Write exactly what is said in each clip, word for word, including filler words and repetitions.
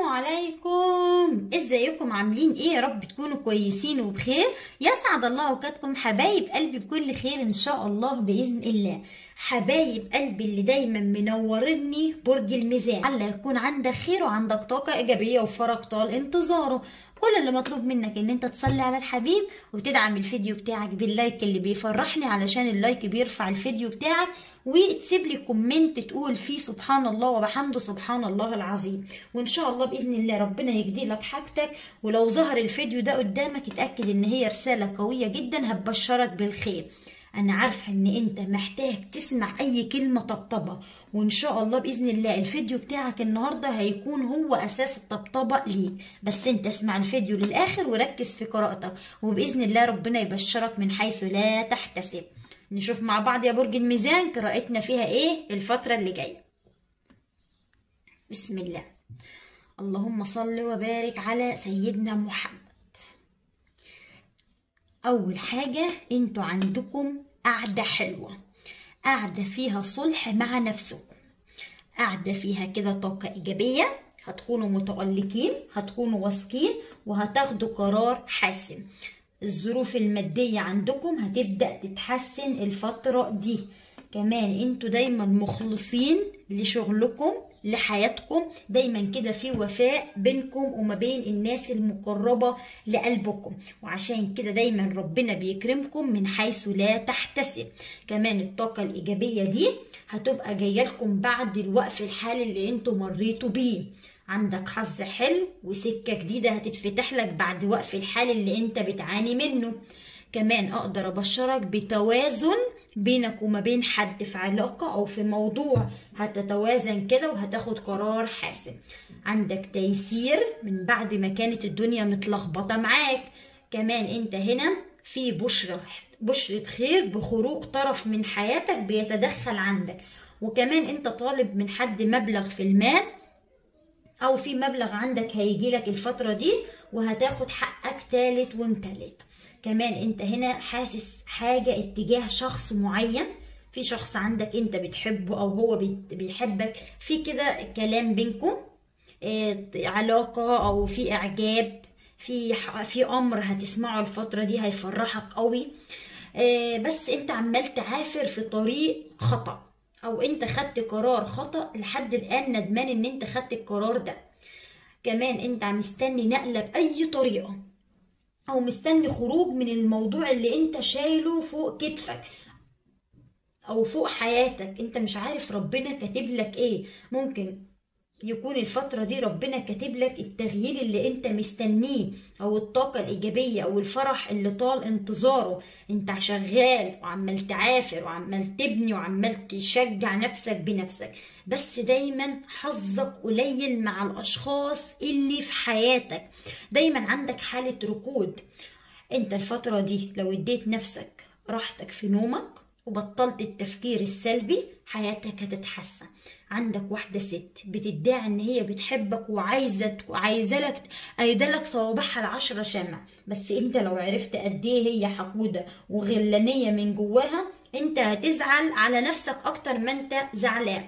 عليكم، ازيكم؟ عاملين ايه؟ يا رب تكونوا كويسين وبخير. يسعد الله اوقاتكم حبايب قلبي بكل خير ان شاء الله باذن الله. حبايب قلبي اللي دايما منورني برج الميزان، الله يكون عندك خير وعندك طاقه ايجابيه وفرج طال انتظاره. كل اللي مطلوب منك ان انت تصلي على الحبيب وتدعم الفيديو بتاعك باللايك اللي بيفرحني، علشان اللايك بيرفع الفيديو بتاعك، وتسيب لي كومنت تقول فيه سبحان الله وبحمده سبحان الله العظيم. وان شاء الله باذن الله ربنا يجدي لك حاجتك. ولو ظهر الفيديو ده قدامك اتاكد ان هي رساله قويه جدا هتبشرك بالخير. انا عارفه ان انت محتاج تسمع اي كلمه طبطبه، وان شاء الله باذن الله الفيديو بتاعك النهارده هيكون هو اساس الطبطبه ليك. بس انت اسمع الفيديو للاخر وركز في قراءتك، وباذن الله ربنا يبشرك من حيث لا تحتسب. نشوف مع بعض يا برج الميزان قراءتنا فيها ايه الفتره اللي جايه. بسم الله، اللهم صل وبارك على سيدنا محمد. اول حاجه، انتوا عندكم قعده حلوه، قعده فيها صلح مع نفسكم، قعده فيها كده طاقه ايجابيه، هتكونوا متألقين، هتكونوا واثقين، وهتاخدوا قرار حاسم. الظروف الماديه عندكم هتبدا تتحسن الفتره دي. كمان انتوا دايما مخلصين لشغلكم لحياتكم، دايما كده في وفاء بينكم وما بين الناس المقربة لقلبكم، وعشان كده دايما ربنا بيكرمكم من حيث لا تحتسب. كمان الطاقة الإيجابية دي هتبقى جاية لكم بعد الوقف الحالي اللي انتوا مريتوا بيه. عندك حظ حلو وسكة جديدة هتتفتح لك بعد وقف الحال اللي انت بتعاني منه. كمان اقدر ابشرك بتوازن بينك وما بين حد في علاقة او في موضوع، هتتوازن كده وهتاخد قرار حاسم. عندك تيسير من بعد ما كانت الدنيا متلخبطة معاك. كمان انت هنا في بشرة بشرة خير بخروج طرف من حياتك بيتدخل عندك. وكمان انت طالب من حد مبلغ في المال، او في مبلغ عندك هيجيلك الفترة دي وهتاخد حقك تالت ومتالت. كمان انت هنا حاسس حاجة اتجاه شخص معين، في شخص عندك انت بتحبه او هو بيحبك، في كده كلام بينكم، اه علاقة او في اعجاب، في في امر هتسمعه الفترة دي هيفرحك قوي. اه بس انت عمال تعافر في طريق خطأ، او انت خدت قرار خطأ لحد الان ندمان ان انت خدت القرار ده. كمان انت مستني نقلة بأي طريقة، او مستني خروج من الموضوع اللي انت شايله فوق كتفك او فوق حياتك. انت مش عارف ربنا كاتب لك ايه. ممكن يكون الفترة دي ربنا كاتب لك التغيير اللي انت مستنيه، او الطاقة الايجابية او الفرح اللي طال انتظاره. انت شغال وعمال تعافر وعمال تبني وعمال تشجع نفسك بنفسك، بس دايما حظك قليل مع الاشخاص اللي في حياتك. دايما عندك حالة ركود. انت الفترة دي لو اديت نفسك راحتك في نومك وبطلت التفكير السلبي حياتك هتتحسن. عندك واحدة ست بتدعي ان هي بتحبك وعايزة عايزة لك ايدلك صوابعها العشرة شمع، بس انت لو عرفت قد ايه هي حقودة وغلانية من جواها انت هتزعل على نفسك اكتر ما انت زعلان.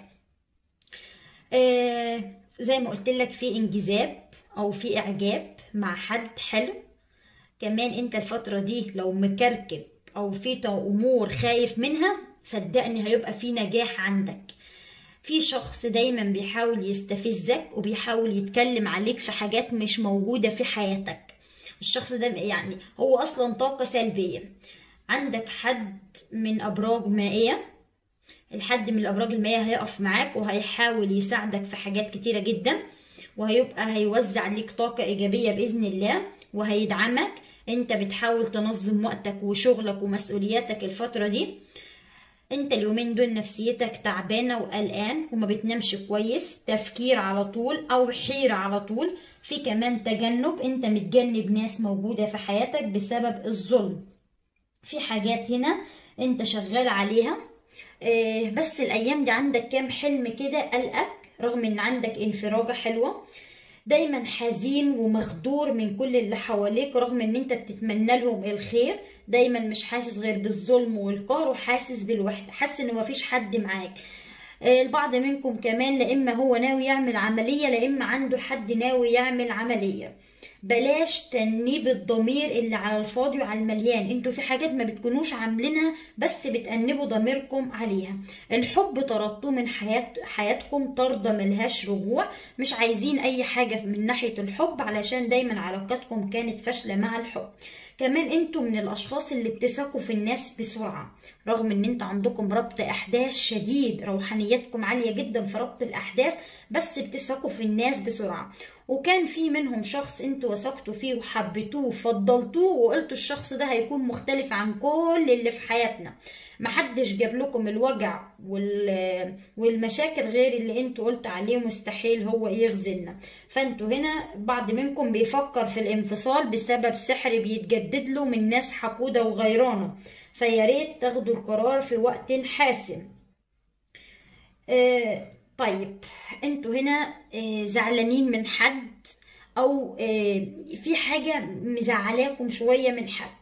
آه زي ما قلت لك في انجذاب او في اعجاب مع حد حلو. كمان انت الفترة دي لو مكركب او في امور خايف منها صدقني هيبقى في نجاح عندك. في شخص دايما بيحاول يستفزك وبيحاول يتكلم عليك في حاجات مش موجودة في حياتك. الشخص ده يعني هو اصلا طاقة سلبية. عندك حد من ابراج مائية، الحد من الابراج المائية هيقف معاك وهيحاول يساعدك في حاجات كتيرة جدا، وهيبقى هيوزع ليك طاقة ايجابية باذن الله وهيدعمك. انت بتحاول تنظم وقتك وشغلك ومسؤولياتك الفترة دي. انت اليومين دول نفسيتك تعبانة وقلقان وما بتنامش كويس، تفكير على طول او حيرة على طول. في كمان تجنب، انت متجنب ناس موجودة في حياتك بسبب الظلم. في حاجات هنا انت شغال عليها. اه بس الايام دي عندك كام حلم كده قلقك رغم ان عندك انفراجة حلوة. دايما حزين ومخدور من كل اللي حواليك رغم ان انت بتتمنى لهم الخير. دايما مش حاسس غير بالظلم والقهر وحاسس بالوحدة، حاسس ان مفيش حد معاك. البعض منكم كمان لا اما هو ناوي يعمل عملية، لا اما عنده حد ناوي يعمل عملية. بلاش تأنيب الضمير اللي على الفاضي وعلى المليان. انتوا في حاجات ما بتكونوش عاملينها بس بتأنبوا ضميركم عليها. الحب طردتوه من حيات حياتكم طردة ملهاش رجوع. مش عايزين اي حاجة من ناحية الحب علشان دايما علاقاتكم كانت فاشلة مع الحب. كمان انتوا من الاشخاص اللي بتثقوا في الناس بسرعة، رغم ان انت عندكم ربط احداث شديد، روحانيتكم عالية جدا في ربط الاحداث، بس بتثقوا في الناس بسرعة. وكان في منهم شخص انتوا وثقتوا فيه وحبيتوه وفضلتوه وقلتوا الشخص ده هيكون مختلف عن كل اللي في حياتنا. محدش جاب لكم الوجع والمشاكل غير اللي انتوا قلت عليه مستحيل هو يخذلنا. فانتوا هنا بعض منكم بيفكر في الانفصال بسبب سحر بيتجدد له من ناس حقودة وغيرانة، فياريت تاخدوا القرار في وقت حاسم. اه طيب انتوا هنا اه زعلانين من حد، او اه في حاجة مزعلاكم شوية من حد،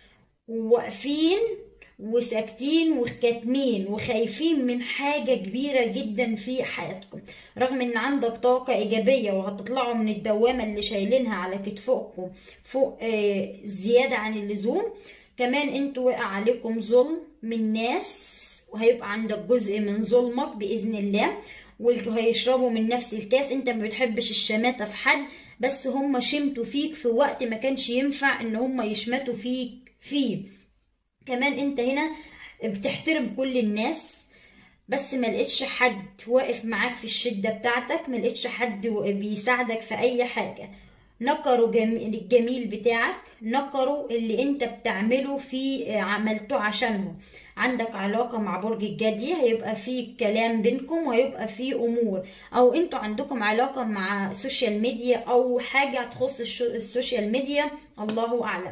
وواقفين وساكتين وكاتمين وخايفين من حاجة كبيرة جدا في حياتكم، رغم ان عندك طاقة ايجابية وهتطلعوا من الدوامة اللي شايلينها على كتفكم فوق اه زيادة عن اللزوم. كمان انتوا وقع عليكم ظلم من ناس، وهيبقى عندك جزء من ظلمك بإذن الله، وهيشربوا من نفس الكاس. انت ما بتحبش الشماتة في حد، بس هم شمتوا فيك في وقت ما كانش ينفع ان هم يشمتوا فيك فيه. كمان انت هنا بتحترم كل الناس، بس ما لقيتش حد واقف معاك في الشدة بتاعتك، ما لقيتش حد بيساعدك في اي حاجة. نكروا الجميل بتاعك، نكروا اللي انت بتعمله في عملته عشانهم. عندك علاقة مع برج الجدي، هيبقى في كلام بينكم وهيبقى في امور، او انتوا عندكم علاقة مع السوشيال ميديا او حاجة تخص السوشيال ميديا، الله اعلم.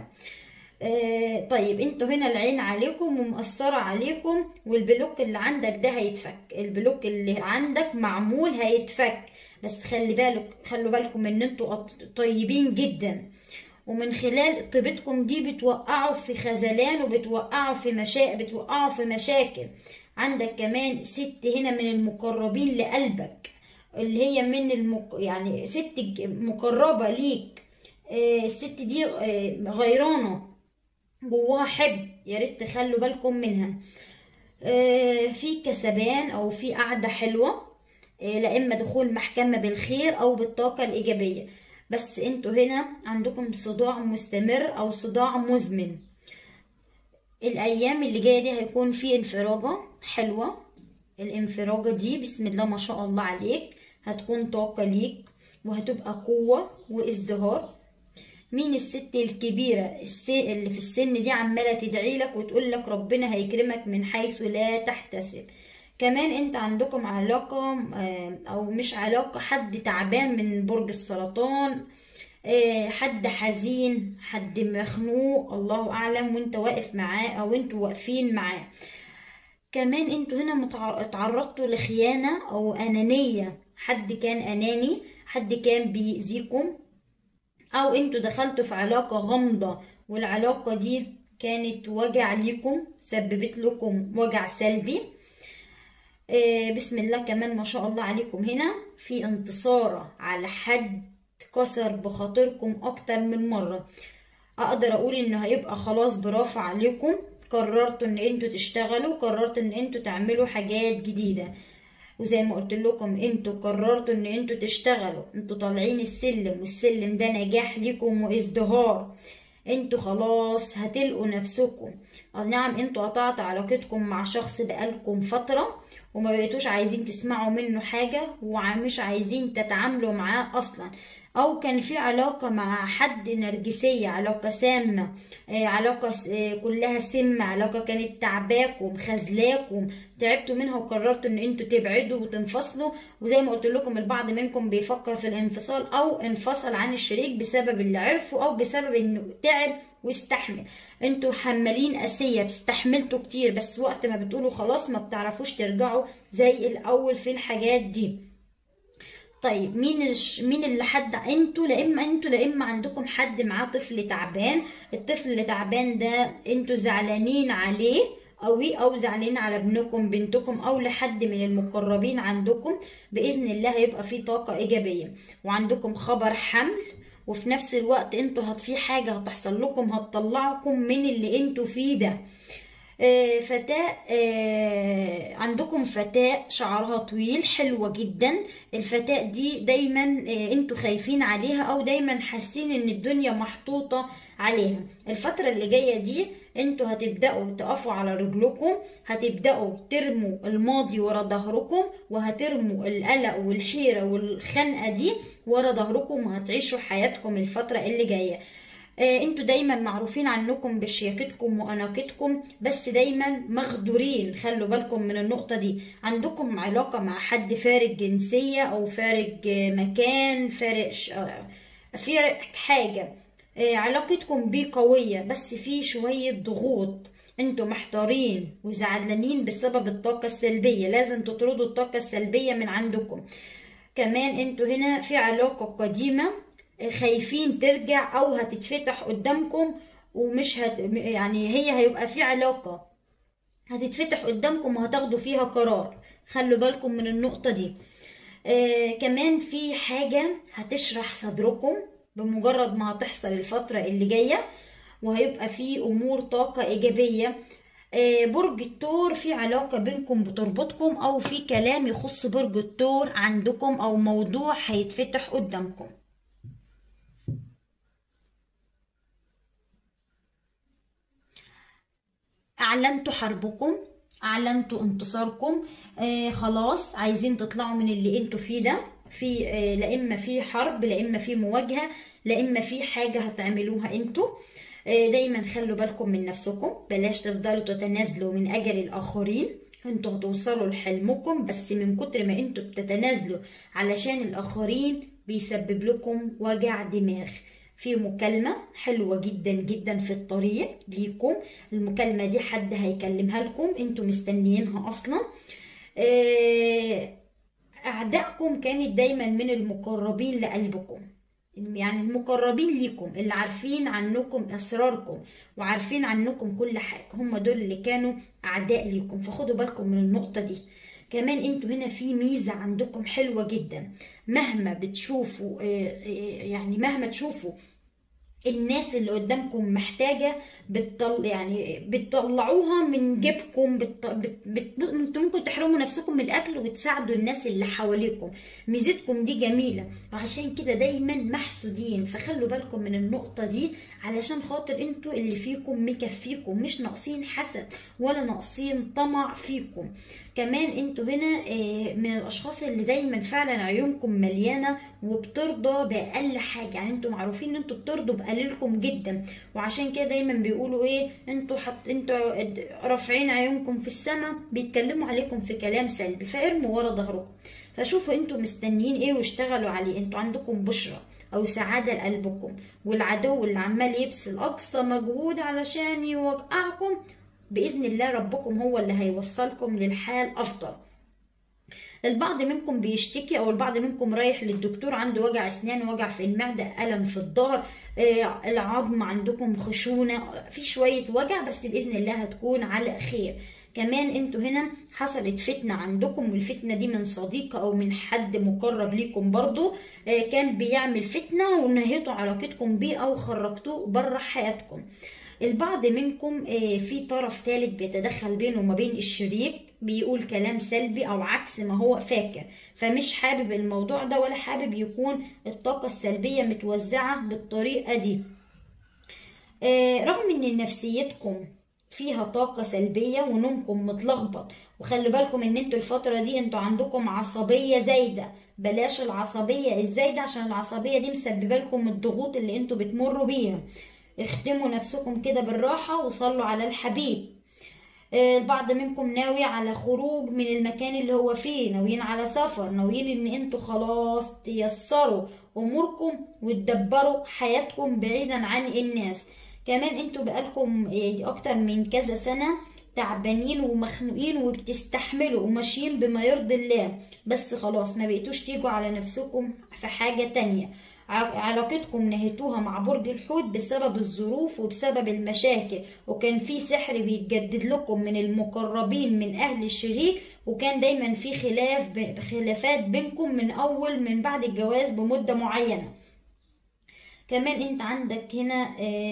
آه طيب انتوا هنا العين عليكم ومأثرة عليكم، والبلوك اللي عندك ده هيتفك. البلوك اللي عندك معمول هيتفك، بس خلي بالك خلوا بالكم ان انتوا طيبين جدا، ومن خلال طيبتكم دي بتوقعوا في خذلان وبتوقعوا في مشاكل بتوقعوا في مشاكل. عندك كمان ست هنا من المقربين لقلبك، اللي هي من المك... يعني ست مقربة ليك. آه الست دي آه غيرانة جواها حب، يا ريت تخلوا بالكم منها. آه في كسبان او في قعده حلوه، آه لا اما دخول محكمه بالخير او بالطاقه الايجابيه. بس انتوا هنا عندكم صداع مستمر او صداع مزمن. الايام اللي جايه دي هيكون في انفراجه حلوه. الانفراجه دي بسم الله ما شاء الله عليك هتكون طاقه ليك، وهتبقى قوه وازدهار. مين الست الكبيرة اللي في السن دي عمالة تدعي لك وتقول لك ربنا هيكرمك من حيث لا تحتسب. كمان انت عندكم علاقة او مش علاقة، حد تعبان من برج السرطان، حد حزين، حد مخنوق، الله اعلم، وانت واقف معاه او انتوا واقفين معاه. كمان انتوا هنا اتعرضتوا لخيانة او انانية، حد كان اناني، حد كان بيأذيكم، او انتوا دخلتوا في علاقة غامضة والعلاقة دي كانت وجع ليكم، سببت لكم وجع سلبي. آه بسم الله كمان ما شاء الله عليكم هنا في انتصار على حد كسر بخاطركم اكتر من مرة. اقدر اقول انه هيبقى خلاص برافو عليكم، قررتوا ان انتوا تشتغلوا، قررتوا ان انتوا تعملوا حاجات جديدة. وزي ما قلت لكم انتوا قررتوا ان انتوا تشتغلوا، انتوا طالعين السلم، والسلم ده نجاح ليكم وازدهار. انتوا خلاص هتلقوا نفسكم. نعم انتوا قطعتوا علاقتكم مع شخص بقالكم فترة وما بقيتوش عايزين تسمعوا منه حاجة ومش عايزين تتعاملوا معاه اصلا، او كان في علاقة مع حد نرجسية، علاقة سامة، علاقة كلها سم، علاقة كانت تعباكم خذلاكم، تعبتوا منها وقررتوا ان انتوا تبعدوا وتنفصلوا. وزي ما قلت لكم البعض منكم بيفكر في الانفصال او انفصل عن الشريك بسبب اللي عرفه او بسبب انه تعب واستحمل. انتوا حمالين قاسية، بتستحملتوا كتير، بس وقت ما بتقولوا خلاص ما بتعرفوش ترجعوا زي الاول في الحاجات دي. طيب مين الش... مين اللي حد انتوا، لا اما انتوا لا اما عندكم حد معاه طفل تعبان. الطفل اللي تعبان ده انتوا زعلانين عليه قوي او زعلانين على ابنكم بنتكم او لحد من المقربين عندكم، باذن الله هيبقى في طاقه ايجابيه وعندكم خبر حمل. وفي نفس الوقت انتوا هت في حاجه هتحصل لكم هتطلعكم من اللي انتوا فيه ده. آه فتاة، آه عندكم فتاة شعرها طويل حلوة جدا. الفتاة دي دايما آه انتوا خايفين عليها او دايما حاسين ان الدنيا محطوطة عليها. الفترة اللي جاية دي انتوا هتبدأوا تقفوا على رجلكم، هتبدأوا ترموا الماضي ورا ظهركم، وهترموا القلق والحيرة والخنقة دي ورا ظهركم، وهتعيشوا حياتكم الفترة اللي جاية. آه انتوا دايما معروفين عنكم بشياكتكم واناقتكم، بس دايما مغدورين، خلوا بالكم من النقطة دي. عندكم علاقة مع حد فارق جنسية او فارق آه مكان، فارق آه فارق حاجة. آه علاقتكم بيه قوية، بس في شوية ضغوط، انتوا محتارين وزعلانين بسبب الطاقة السلبية، لازم تطردوا الطاقة السلبية من عندكم. كمان انتوا هنا في علاقة قديمة خايفين ترجع او هتتفتح قدامكم، ومش هت... يعني هي هيبقى في علاقة هتتفتح قدامكم وهتاخدوا فيها قرار، خلوا بالكم من النقطة دي. آه كمان في حاجة هتشرح صدركم بمجرد ما هتحصل الفترة اللي جاية، وهيبقى في امور طاقة ايجابية. آه برج الثور في علاقة بينكم بتربطكم، او في كلام يخص برج الثور عندكم، او موضوع هيتفتح قدامكم. اعلنتوا حربكم، اعلنتوا انتصاركم، آه خلاص عايزين تطلعوا من اللي انتوا فيه ده. في آه لا اما في حرب، لا اما في مواجهه، لا اما في حاجه هتعملوها انتوا. آه دايما خلوا بالكم من نفسكم، بلاش تفضلوا تتنازلوا من اجل الاخرين. انتوا هتوصلوا لحلمكم، بس من كتر ما انتوا بتتنازلوا علشان الاخرين بيسبب لكم وجع دماغ. في مكالمة حلوة جدا جدا في الطريق ليكم، المكالمة دي حد هيكلمها لكم انتوا مستنيينها اصلا. اعدائكم كانت دايما من المقربين لقلبكم، يعني المقربين ليكم اللي عارفين عنكم اسراركم وعارفين عنكم كل حاجة، هم دول اللي كانوا اعداء ليكم، فخدوا بالكم من النقطة دي. كمان انتوا هنا في ميزة عندكم حلوة جدا، مهما بتشوفوا يعني مهما تشوفوا الناس اللي قدامكم محتاجة بتطل يعني بتطلعوها من جيبكم، بت... بت... بت... انتوا ممكن تحرموا نفسكم من الاكل وتساعدوا الناس اللي حواليكم. ميزتكم دي جميلة، وعشان كده دايما محسودين، فخلوا بالكم من النقطة دي علشان خاطر انتوا اللي فيكم مكفيكم، مش ناقصين حسد ولا ناقصين طمع فيكم. كمان انتوا هنا من الاشخاص اللي دايما فعلا عيونكم مليانة وبترضى باقل حاجة، يعني انتوا معروفين ان انتوا بترضوا بقليلكم جدا، وعشان كده دايما بيقولوا ايه، انتوا حط انتوا رافعين عيونكم في السماء، بيتكلموا عليكم في كلام سلبي، فارموا ورا ظهركم. فشوفوا انتوا مستنيين ايه واشتغلوا عليه. انتوا عندكم بشرة او سعادة لقلبكم، والعدو اللي عمال يبذل اقصى مجهود علشان يوقعكم، باذن الله ربكم هو اللي هيوصلكم للحال افضل. البعض منكم بيشتكي، او البعض منكم رايح للدكتور عنده وجع اسنان، وجع في المعده، الم في الظهر، آه العظم عندكم خشونه، في شويه وجع، بس باذن الله هتكون على خير. كمان انتوا هنا حصلت فتنه عندكم، والفتنه دي من صديق او من حد مقرب ليكم برضو، آه كان بيعمل فتنه ونهيتوا علاقتكم بيه او خرجتوه بره حياتكم. البعض منكم في طرف ثالث بيتدخل بينه وما بين الشريك، بيقول كلام سلبي او عكس ما هو فاكر، فمش حابب الموضوع ده ولا حابب يكون الطاقة السلبية متوزعة بالطريقة دي. رغم ان نفسيتكم فيها طاقة سلبية ونومكم متلخبط، وخلي بالكم ان انتوا الفترة دي انتوا عندكم عصبية زايدة، بلاش العصبية الزايدة عشان العصبية دي مسببة لكم الضغوط اللي انتوا بتمروا بيها. اختموا نفسكم كده بالراحة وصلوا على الحبيب. البعض منكم ناوي على خروج من المكان اللي هو فيه، ناويين على سفر، ناويين ان انتوا خلاص تيسروا اموركم وتدبروا حياتكم بعيدا عن الناس. كمان انتوا بقالكم اكتر من كذا سنة تعبانين ومخنوقين وبتستحملوا وماشيين بما يرضي الله، بس خلاص ما بقيتوش تيجوا على نفسكم في حاجة تانية. علاقتكم نهيتوها مع برج الحوت بسبب الظروف وبسبب المشاكل، وكان في سحر بيتجدد لكم من المقربين من اهل الشريك، وكان دايما في خلاف خلافات بينكم من اول من بعد الجواز بمدة معينة. كمان انت عندك هنا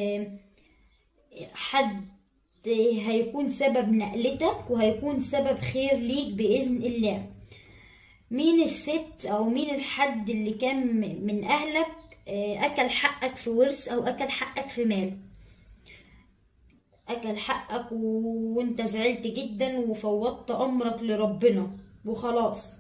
حد هيكون سبب نقلتك وهيكون سبب خير ليك بإذن الله. مين الست او مين الحد اللي كان من اهلك اكل حقك في ورث او اكل حقك في مال؟ اكل حقك وانت زعلت جدا وفوضت امرك لربنا وخلاص.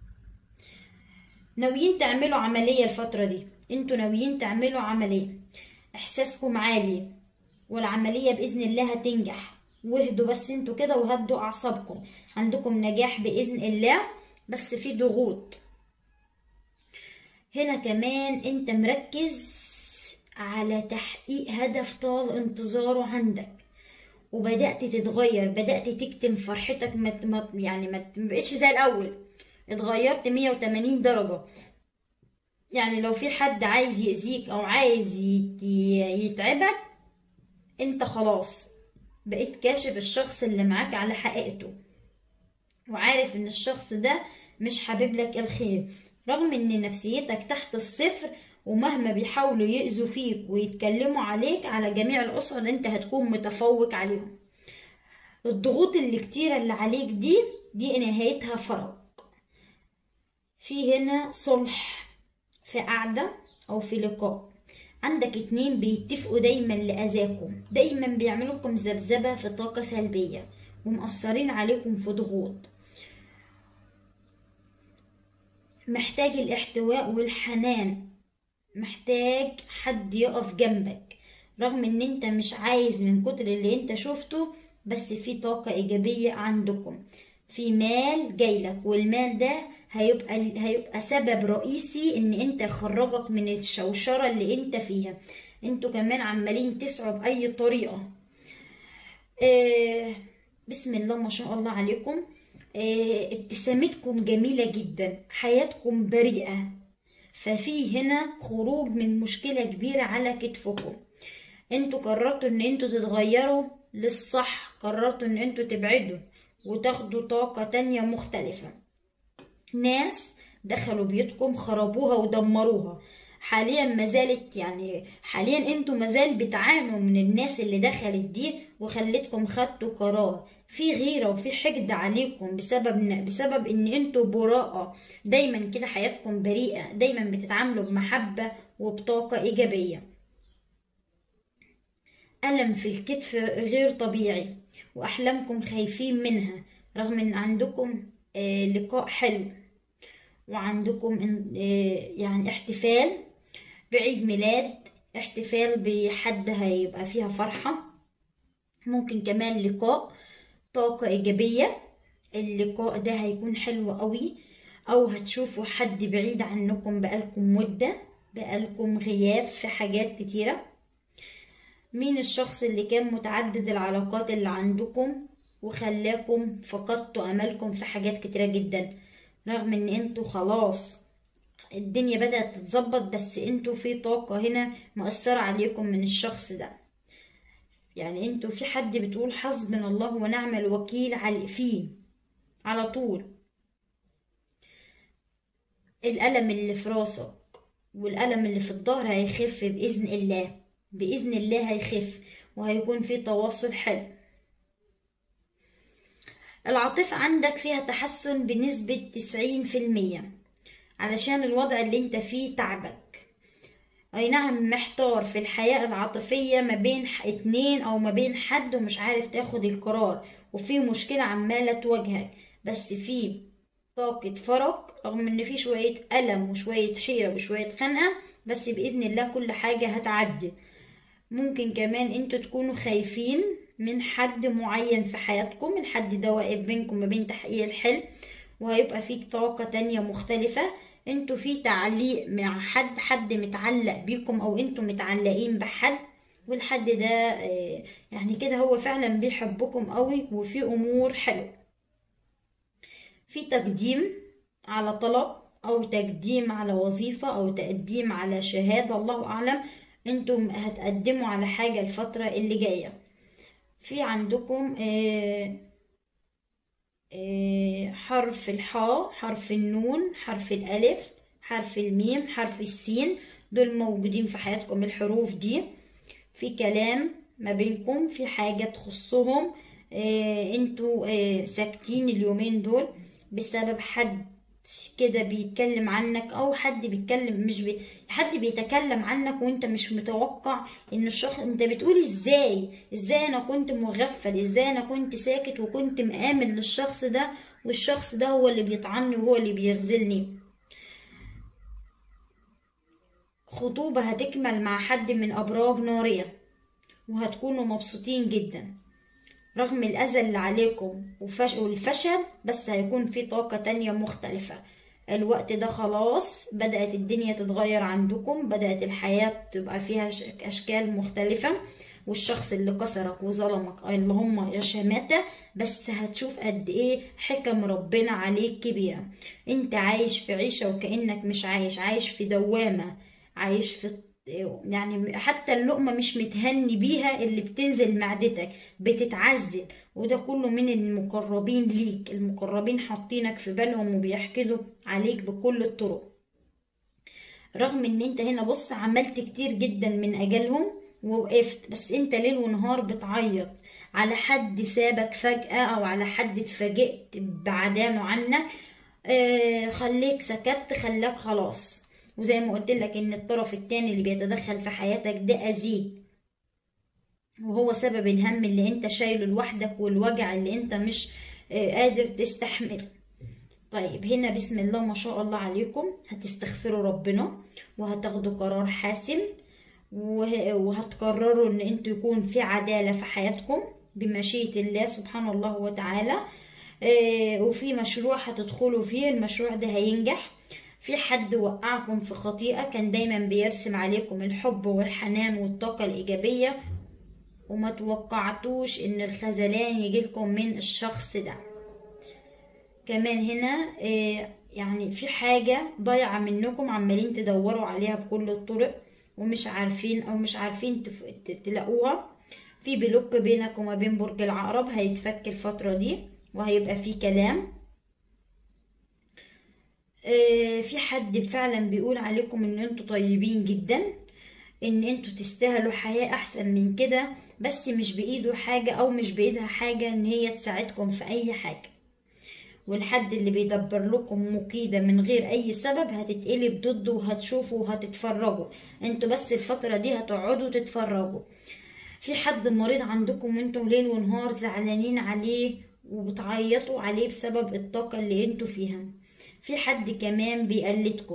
ناويين تعملوا عملية الفترة دي، انتوا ناويين تعملوا عملية، احساسكم عالي والعملية بإذن الله هتنجح. واهدوا بس انتوا كده وهدوا اعصابكم، عندكم نجاح بإذن الله، بس في ضغوط. هنا كمان انت مركز على تحقيق هدف طال انتظاره عندك، وبدأت تتغير، بدأت تكتم فرحتك، ما يعني ما بقتش زي الأول، اتغيرت مية وتمانين درجة. يعني لو في حد عايز يأذيك أو عايز يتعبك، انت خلاص بقيت كاشف الشخص اللي معاك على حقيقته، وعارف ان الشخص ده مش حابب لك الخير، رغم ان نفسيتك تحت الصفر، ومهما بيحاولوا يأذوا فيك ويتكلموا عليك على جميع الأسر انت هتكون متفوق عليهم. الضغوط اللي كتيرة اللي عليك دي دي نهايتها فرج. في هنا صلح في قعدة او في لقاء، عندك اتنين بيتفقوا دايما لأذاكم، دايما بيعملوا لكم ذبذبة في طاقة سلبية ومؤثرين عليكم في ضغوط. محتاج الاحتواء والحنان، محتاج حد يقف جنبك، رغم ان انت مش عايز من كتر اللي انت شفته، بس في طاقة ايجابية عندكم، في مال جايلك، والمال ده هيبقى هيبقى سبب رئيسي ان انت يخرجك من الشوشرة اللي انت فيها. انتوا كمان عمالين تسعوا باي طريقة. آه بسم الله ما شاء الله عليكم. آه ابتسامتكم جميلة جدا، حياتكم بريئة، ففي هنا خروج من مشكلة كبيرة على كتفكم. انتوا قررتوا ان انتوا تتغيروا للصح، قررتوا ان انتوا تبعدوا وتاخدوا طاقة تانية مختلفة. ناس دخلوا بيوتكم خربوها ودمروها، حاليا مازالت يعني حاليا انتوا مازال بتعانوا من الناس اللي دخلت دي وخلتكم خدتوا قرار. في غيرة وفي حقد عليكم بسبب بسبب ان انتوا براءة، دايما كده حياتكم بريئة، دايما بتتعاملوا بمحبة وبطاقة ايجابية. ألم في الكتف غير طبيعي، واحلامكم خايفين منها، رغم ان عندكم آه لقاء حلو، وعندكم آه يعني احتفال بعيد ميلاد، احتفال بحد هيبقى فيها فرحة، ممكن كمان لقاء طاقة إيجابية. اللقاء ده هيكون حلو قوي، أو هتشوفوا حد بعيد عنكم بقالكم مدة، بقالكم غياب في حاجات كتيرة. مين الشخص اللي كان متعدد العلاقات اللي عندكم وخلاكم فقدتوا أملكم في حاجات كتيرة جدا، رغم ان انتوا خلاص الدنيا بدأت تتظبط، بس انتوا في طاقة هنا مؤثرة عليكم من الشخص ده. يعني انتوا في حد بتقول حسبنا الله ونعم الوكيل على فيه على طول. الألم اللي في راسك والألم اللي في الظهر هيخف بإذن الله، بإذن الله هيخف، وهيكون في تواصل حلو. العاطفة عندك فيها تحسن بنسبة تسعين في المية، علشان الوضع اللي انت فيه تعبك. اي نعم محتار في الحياة العاطفية ما بين اتنين او ما بين حد ومش عارف تاخد القرار، وفي مشكلة عمالة تواجهك، بس في طاقة فرق، رغم ان في شوية ألم وشوية حيرة وشوية خنقة، بس بإذن الله كل حاجة هتعدي. ممكن كمان انتوا تكونوا خايفين من حد معين في حياتكم، الحد ده واقف بينكم ما بين تحقيق الحلم، وهيبقى فيك طاقة تانية مختلفة. انتوا في تعليق مع حد، حد متعلق بيكم او انتوا متعلقين بحد، والحد ده يعني كده هو فعلا بيحبكم قوي، وفي امور حلوه، في تقديم على طلب او تقديم على وظيفة او تقديم على شهادة، الله اعلم انتم هتقدموا على حاجة الفترة اللي جاية. في عندكم آه آه حرف الحاء، حرف النون، حرف الالف، حرف الميم، حرف السين، دول موجودين في حياتكم الحروف دي. في كلام ما بينكم، في حاجة تخصهم، آه انتوا آه ساكتين اليومين دول بسبب حد كده بيتكلم عنك، او حد بيتكلم مش بي... حد بيتكلم عنك وانت مش متوقع ان الشخص، انت بتقول ازاي ازاي انا كنت مغفل، ازاي انا كنت ساكت وكنت مآمن للشخص ده، والشخص ده هو اللي بيطعني وهو اللي بيغزلني. خطوبة هتكمل مع حد من ابراج نارية، وهتكونوا مبسوطين جدا رغم الأذى اللي عليكم والفشل، بس هيكون في طاقة تانية مختلفة. الوقت ده خلاص بدأت الدنيا تتغير عندكم، بدأت الحياة تبقى فيها أشكال مختلفة، والشخص اللي كسرك وظلمك اللي هم يا شماتة، بس هتشوف قد ايه حكم ربنا عليك كبيرة. انت عايش في عيشة وكأنك مش عايش، عايش في دوامة، عايش في يعني حتى اللقمة مش متهني بيها اللي بتنزل معدتك، بتتعذب، وده كله من المقربين ليك. المقربين حاطينك في بالهم وبيحقدوا عليك بكل الطرق، رغم ان انت هنا بص عملت كتير جدا من اجلهم ووقفت، بس انت ليل ونهار بتعيط على حد سابك فجأة، او على حد اتفاجئت بعدانه عنك. آه خليك سكت، خلاك خلاص. وزي ما قلت لك ان الطرف التاني اللي بيتدخل في حياتك ده اذيك، وهو سبب الهم اللي انت شايله لوحدك والوجع اللي انت مش قادر تستحمله. طيب هنا بسم الله ما شاء الله عليكم، هتستغفروا ربنا وهتاخدوا قرار حاسم، وهتقرروا ان انتوا يكون في عدالة في حياتكم بمشيئة الله سبحانه الله وتعالى. وفي مشروع هتدخلوا فيه، المشروع ده هينجح. في حد وقعكم في خطيئة كان دايما بيرسم عليكم الحب والحنان والطاقة الإيجابية، وما توقعتوش ان الخذلان يجيلكم من الشخص ده. كمان هنا يعني في حاجة ضايعة منكم عمالين تدوروا عليها بكل الطرق ومش عارفين او مش عارفين تلاقوها. في بلوك بينك وما بين برج العقرب هيتفك الفترة دي، وهيبقى في كلام. في حد فعلا بيقول عليكم ان انتوا طيبين جدا، ان انتوا تستاهلوا حياة احسن من كده، بس مش بايده حاجة او مش بايدها حاجة ان هي تساعدكم في اي حاجة. والحد اللي بيدبر لكم مكيدة من غير اي سبب هتتقلب ضده، وهتشوفوا وهتتفرجوا. انتوا بس الفترة دي هتقعدوا تتفرجوا. في حد مريض عندكم وانتوا ليل ونهار زعلانين عليه وبتعيطوا عليه بسبب الطاقة اللي انتوا فيها. في حد كمان بيقلدكم،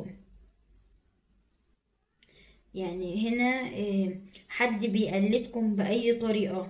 يعني هنا حد بيقلدكم بأي طريقة.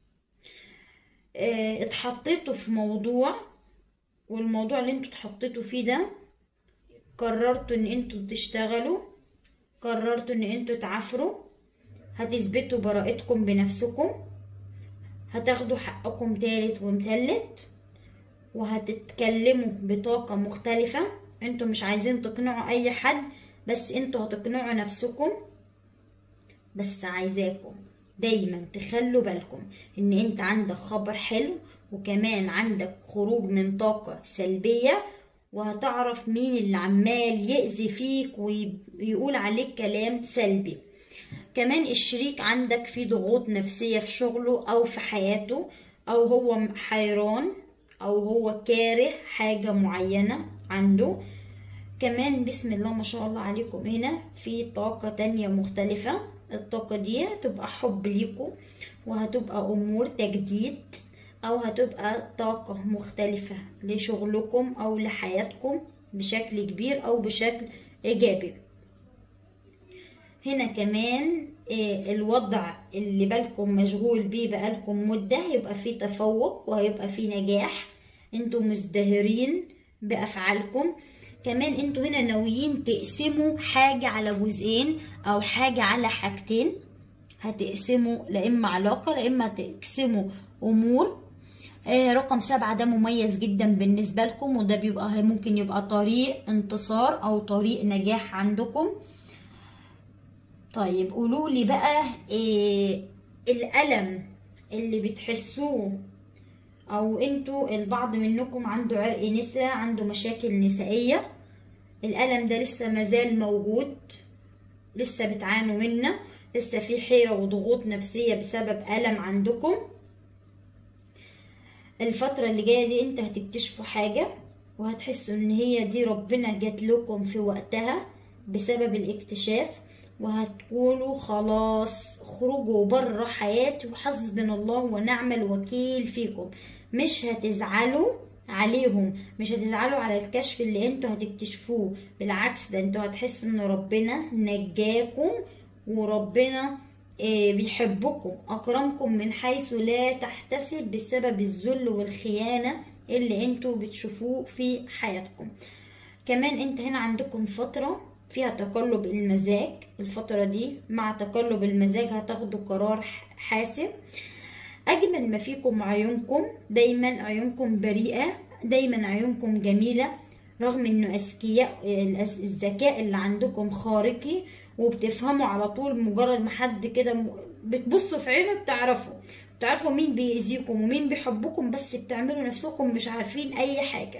اتحطيتوا في موضوع، والموضوع اللي انتوا اتحطيتوا فيه ده قررتوا ان انتوا تشتغلوا، قررتوا ان انتوا تعافروا، هتثبتوا براءتكم بنفسكم، هتاخدوا حقكم تالت ومتلت، وهتتكلموا بطاقة مختلفة. انتوا مش عايزين تقنعوا اي حد، بس انتوا هتقنعوا نفسكم. بس عايزاكم دايما تخلوا بالكم ان انت عندك خبر حلو، وكمان عندك خروج من طاقة سلبية، وهتعرف مين اللي عمال يأذي فيك ويقول عليك كلام سلبي. كمان الشريك عندك في ضغوط نفسية في شغله او في حياته، او هو حيران او هو كاره حاجة معينة عنده. كمان بسم الله ما شاء الله عليكم هنا في طاقة تانية مختلفة. الطاقة دي هتبقى حب ليكم، وهتبقى امور تجديد، او هتبقى طاقة مختلفة لشغلكم او لحياتكم بشكل كبير او بشكل ايجابي. هنا كمان الوضع اللي بالكم مشغول بيه بقالكم مدة هيبقى فيه تفوق وهيبقى فيه نجاح، انتوا مزدهرين بافعالكم. كمان انتوا هنا ناويين تقسموا حاجة على جزئين او حاجة على حاجتين، هتقسموا لا اما علاقة لا اما هتقسموا امور. آه رقم سبعة ده مميز جدا بالنسبة لكم، وده بيبقى ممكن يبقى طريق انتصار او طريق نجاح عندكم. طيب قولوا لي بقى إيه الألم اللي بتحسوه، او انتوا البعض منكم عنده عرق نسا، عنده مشاكل نسائية، الألم ده لسه مازال موجود، لسه بتعانوا منه، لسه في حيرة وضغوط نفسية بسبب ألم عندكم. الفترة اللي جاية دي انت هتكتشفوا حاجة وهتحسوا ان هي دي ربنا جات لكم في وقتها بسبب الاكتشاف، وهتقولوا خلاص خرجوا بره حياتي وحسبنا الله ونعم الوكيل فيكم. مش هتزعلوا عليهم، مش هتزعلوا على الكشف اللي انتوا هتكتشفوه، بالعكس ده انتوا هتحسوا ان ربنا نجاكم وربنا بيحبكم، اكرمكم من حيث لا تحتسب بسبب الذل والخيانة اللي انتوا بتشوفوه في حياتكم. كمان انت هنا عندكم فترة فيها تقلب المزاج، الفترة دي مع تقلب المزاج هتاخدوا قرار حاسم. اجمل ما فيكم عيونكم، دايما عيونكم بريئة، دايما عيونكم جميلة، رغم انه اذكياء، الذكاء اللي عندكم خارقي، وبتفهموا على طول مجرد ما حد كده بتبصوا في عينه بتعرفوا بتعرفوا مين بيأذيكم ومين بيحبكم، بس بتعملوا نفسكم مش عارفين اي حاجة.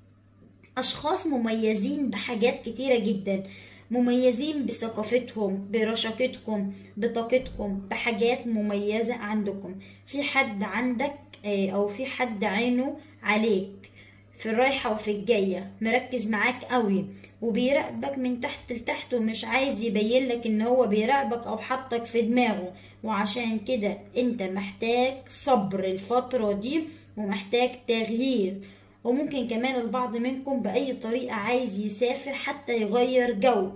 اشخاص مميزين بحاجات كتيرة جدا، مميزين بثقافتهم، برشاقتكم، بطاقتكم، بحاجات مميزة عندكم. في حد عندك او في حد عينه عليك في الرايحة وفي الجاية، مركز معاك قوي وبيراقبك من تحت لتحت، ومش عايز يبين لك ان هو بيراقبك او حطك في دماغه، وعشان كده انت محتاج صبر الفترة دي ومحتاج تغيير. وممكن كمان البعض منكم بأي طريقة عايز يسافر حتى يغير جو.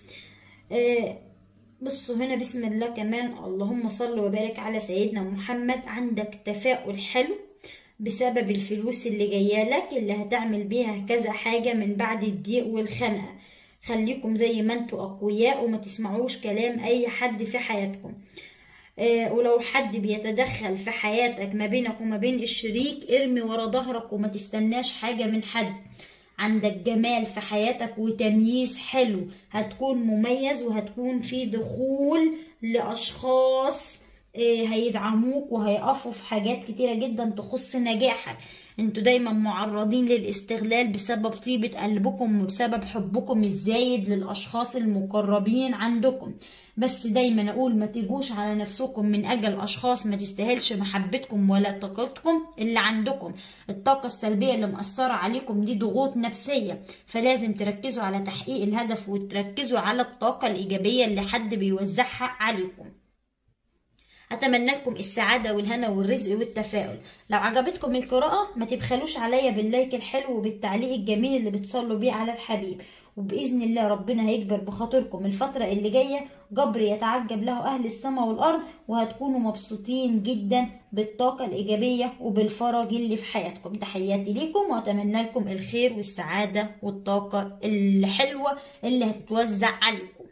آه بصوا هنا بسم الله كمان، اللهم صل وبارك على سيدنا محمد. عندك تفاؤل حلو بسبب الفلوس اللي جايه لك، اللي هتعمل بيها كذا حاجة من بعد الضيق والخنقة. خليكم زي ما انتوا أقوياء وما تسمعوش كلام أي حد في حياتكم. آه ولو حد بيتدخل في حياتك ما بينك وما بين الشريك، ارمي ورا ظهرك وما تستناش حاجة من حد. عندك جمال في حياتك وتمييز حلو، هتكون مميز وهتكون في دخول لأشخاص هيدعموك وهيقفوا في حاجات كتيرة جدا تخص نجاحك. انتوا دايما معرضين للاستغلال بسبب طيبة قلبكم وبسبب حبكم الزايد للأشخاص المقربين عندكم، بس دايما اقول ما تيجوش على نفسكم من اجل اشخاص ما تستاهلش محبتكم ولا طاقتكم اللي عندكم. الطاقة السلبية اللي مأثرة عليكم دي ضغوط نفسية، فلازم تركزوا على تحقيق الهدف وتركزوا على الطاقة الإيجابية اللي حد بيوزعها عليكم. اتمنى لكم السعاده والهنا والرزق والتفاؤل. لو عجبتكم القراءه ما تبخلوش عليا باللايك الحلو وبالتعليق الجميل اللي بتصلوا بيه على الحبيب، وباذن الله ربنا هيجبر بخاطركم الفتره اللي جايه جبر يتعجب له اهل السماء والارض، وهتكونوا مبسوطين جدا بالطاقه الايجابيه وبالفرج اللي في حياتكم. تحياتي ليكم واتمنى لكم الخير والسعاده والطاقه الحلوه اللي هتتوزع عليكم.